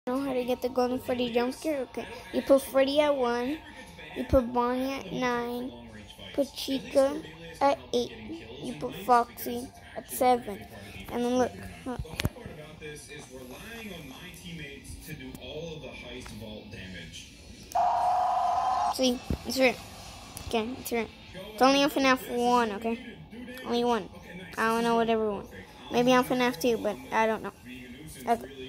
Know how to get the golden Freddy jump scare? Okay. You put Freddy at 1. You put Bonnie at 9. Put Chica at 8. You put Foxy at 7. And then look. See, it's real. Okay, it's real. It's only on FNAF 1, okay? Only 1. I don't know what everyone. Maybe on FNAF 2, but I don't know. Okay.